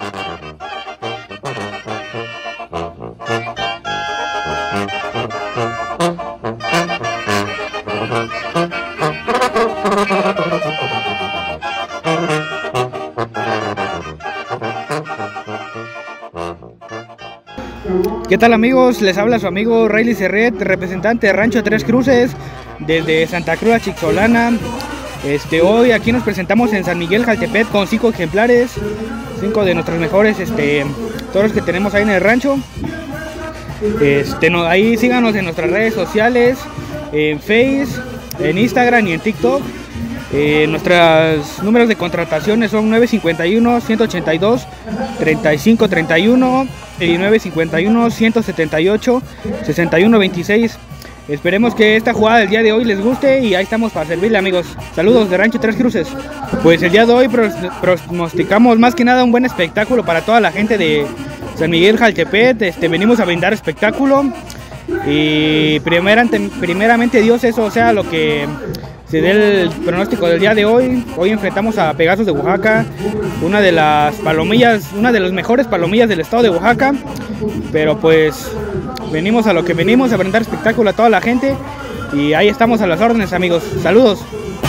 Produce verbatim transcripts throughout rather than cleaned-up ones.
¿Qué tal amigos? Les habla su amigo Rayleigh Serret, representante de Rancho Tres Cruces desde Santa Cruz Chixolana. Este, hoy aquí nos presentamos en San Miguel Jaltepec con cinco ejemplares, cinco de nuestros mejores este, toros que tenemos ahí en el rancho. Este, no, ahí síganos en nuestras redes sociales, en Face, en Instagram y en TikTok. Eh, nuestros números de contrataciones son nueve cincuenta y uno, ciento ochenta y dos, treinta y cinco treinta y uno y nueve cincuenta y uno, ciento setenta y ocho, sesenta y uno veintiséis. Esperemos que esta jugada del día de hoy les guste y ahí estamos para servirle, amigos. Saludos de Rancho Tres Cruces. Pues el día de hoy pronosticamos más que nada un buen espectáculo para toda la gente de San Miguel Jaltepec. Este, venimos a brindar espectáculo y primeramente, primeramente Dios, eso sea lo que se dé el pronóstico del día de hoy. Hoy enfrentamos a Pegasos de Oaxaca, una de las palomillas, una de las mejores palomillas del estado de Oaxaca. Pero pues venimos a lo que venimos, a brindar espectáculo a toda la gente. Y ahí estamos a las órdenes, amigos. Saludos.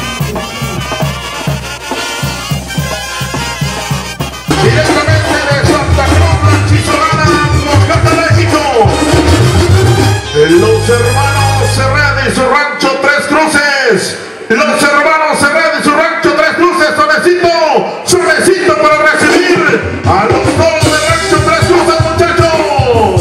Directamente de Santa Cruz Chixolana, Oaxaca, México, los hermanos Serret y su Rancho Tres Cruces. Los hermanos Serret y su Rancho Tres Cruces. Suavecito, suavecito para recibir a los dos de Rancho Tres Cruces, muchachos.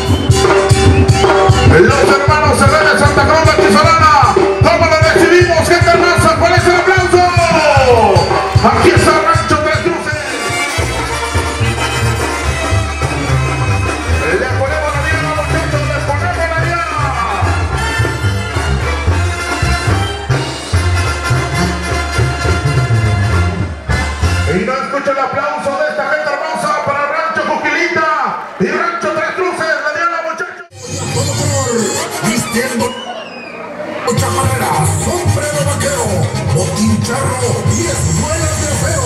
Los hermanos Serret de Santa Cruz Chixolana. ¿Cómo lo recibimos, gente hermosa? ¿Cuál es el aplauso? Aquí está Rancho Tres Cruces. Le ponemos la diana, muchachos, le ponemos la diana. Y no escucho el aplauso de esta gente hermosa para Rancho Juquilita y Rancho Tres Cruces. La diana, muchachos. Todo color, vistiendo mucha manera, sombrero vaquero, botín charro y espuelas de acero,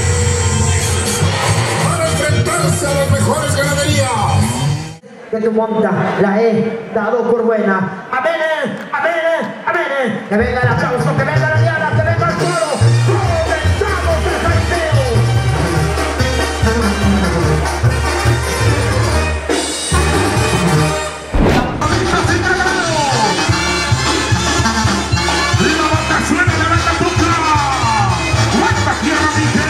para enfrentarse a las mejores ganaderías. Que tu monta la he dado por buena. Amén, amén, amén. Que venga el aplauso, que venga la diana, que venga el coro. Comenzamos el jaripeo. La banda suena, la banda toca. ¡Cuánta tierra, dije!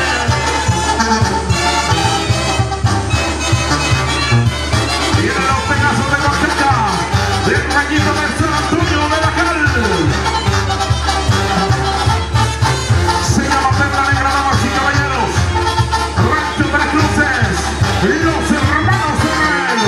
Vienen los Pegasos de Oaxaca, del Rayito de San Antonio de la Cal. Se llama Perla Negra, damas y caballeros. Rancho Tres Cruces y los hermanos Serret.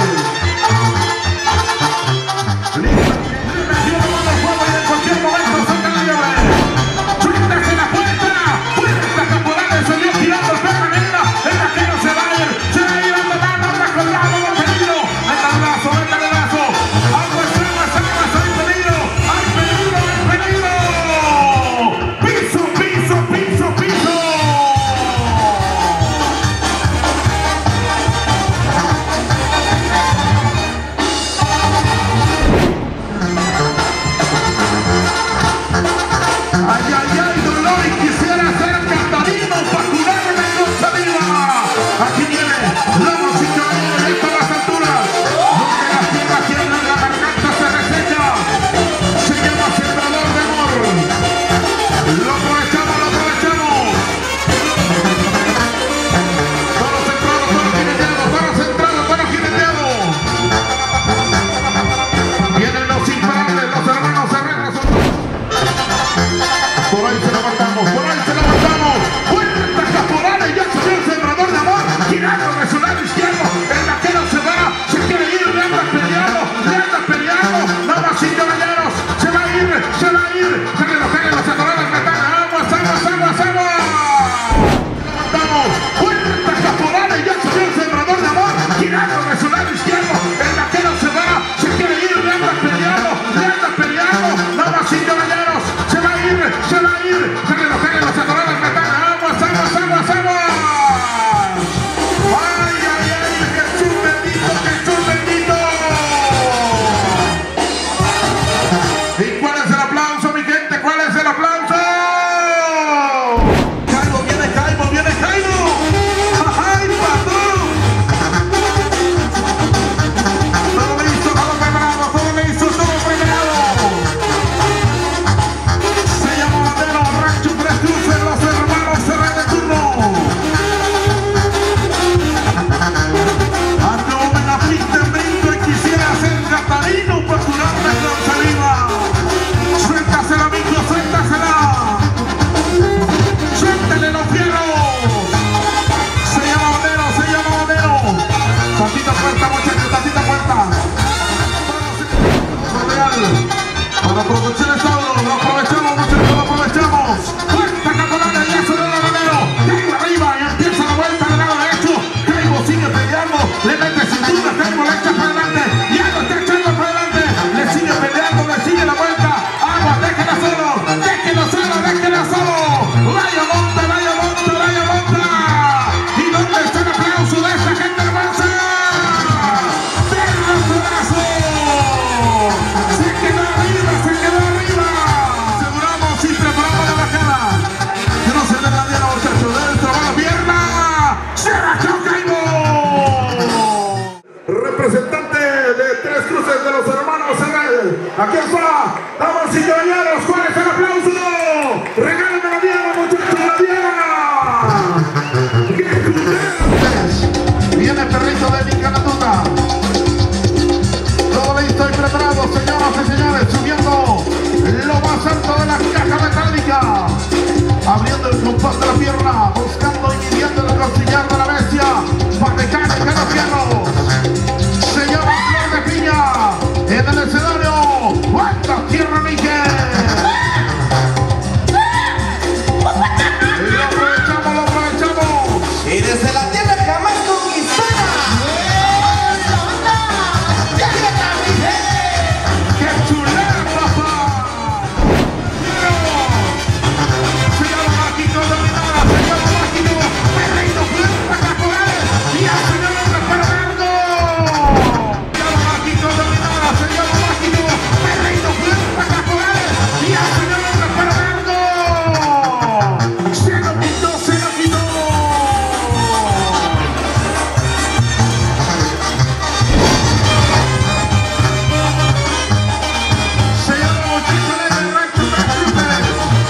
Listo, le metió la mano al fuego y en cualquier momento saca la llave. Suéltese la puerta, puerta caporales, se dio tirando el Perla Negra. El vaquero se va a ir, se va a ir a la mano, recordado, lo peligro. Meta el brazo, meta el brazo. Aguas, aguas, aguas, hay peligro, hay peligro, hay peligro. Piso, piso, piso, piso. Ay, ay, ay, dolor, y quisiera ser cantarino para curarme con saliva. Aquí viene la música de todas las alturas, donde la tierra tiembla, la garganta se reseca. Se llama Sembrador de Amor. Lo aprovechamos, lo aprovechamos. Todos centrados, todos jineteados, todos centrados, todos jineteados. Vienen los imparables, los hermanos Serret. Por ahí se la matamos, por ahí se la matamos. Puerta caporales, ya subió el Sembrador de Amor, girando de su lado izquierdo. producción es todo, lo aprovechamos, muchachos, lo aprovechamos. Cuenta Caporales, ya se da la manero. Caigo arriba y empieza la vuelta del lado derecho. Caigo sigue peleando, le mete cintura, Caigo le echa para adelante. Ya lo está echando para adelante. Le sigue peleando, le sigue la vuelta. Agua, déjela solo, déjela solo, déjela solo. Vaya monta, vaya monta, vaya monta. ¿Y dónde está el aplauso de esta gente hermosa? ¡Perro pedazo! Se quedó arriba, se quedó arriba. Aseguramos y preparamos la bajada. Que no se le da bien a muchachos. Dentro va la pierna. ¡Se bajó Caigo! Representante de Tres Cruces de los hermanos Herrera. Aquí está. Damas y caballeros, ¿cuál es el aplauso? Regálenme la diana, muchachos, la diana. ¡Qué culero! Viene el perrito de Nicanatuta. Todo listo y preparado, señoras y señores, subiendo lo más alto de la caja metálica. Abriendo el compás de la pierna, buscando y midiendo el costillar de la bestia. Para que caigan los fierros. Señora Flor de Piña, en el escenario, ¡cuánta tierra, Miguel! Lo aprovechamos, lo aprovechamos. Y desde la tierra jamás conquistada. ¡Qué chulada, papá! Señor mágico, dominada, señor mágico, perrito, fuerza, Caporales, y al señor Fernando. Señor mágico, dominada, señor mágico, perrito, fuerza, Caporales, y al señor Fernando. Se lo quitó, se lo quitó. Señor muchacho de Rancho Tres Cruces.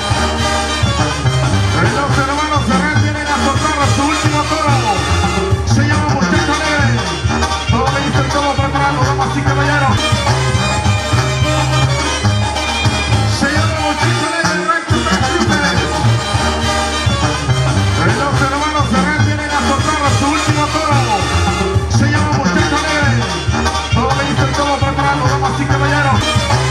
Los hermanos Herrera vienen a soltar a su último toro. Se llama Muchacho Alegre. Todo listo y todo preparado, damas y caballeros. Se llama Muchacho Alegre, Rancho Tres Cruces. Los hermanos Herrera vienen a soltar a su último toro. Se llama Muchacho Alegre. Todo listo y todo preparado, damas y caballeros.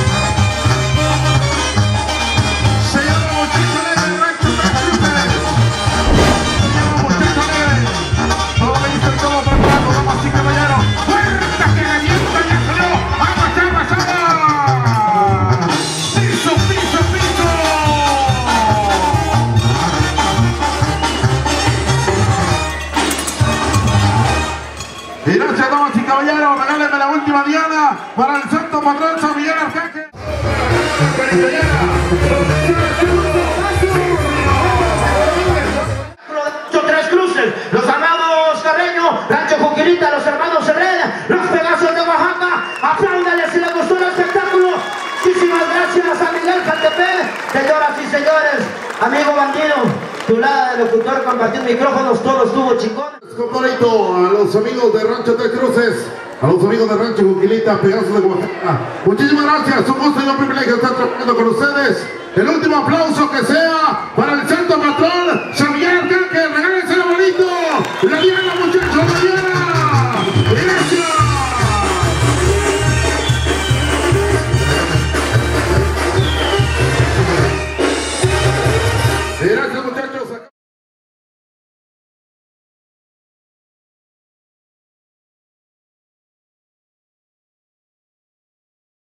Se llama Muchacho Alegre, Rancho Tres Cruces. Se llama Muchacho Alegre. Todo listo y todo preparado, damas y caballeros. ¡Fuerza que revienta! ¡Ya salió! ¡Vamos, vamos, vamos! ¡Piso, piso, piso! Y gracias, damas y caballeros. Regálenme la última diana para el santo patrón San Miguel Arcángel. Rancho Tres Cruces, los amados Carreño, Rancho Juquilita, los hermanos Herrera, los Pegasos de Oaxaca. Apláudales si les gustó el espectáculo. Muchísimas gracias a Miguel Jaltepec. Señoras y señores, amigo bandido, chulada de locutor, compartir micrófonos, todo estuvo chingón. Compadrito, a los amigos de Rancho Tres Cruces, a los amigos de Rancho Juquilita, Pegasos de Oaxaca. Muchísimas gracias, un gusto y un privilegio estar trabajando con ustedes. El último aplauso que sea para el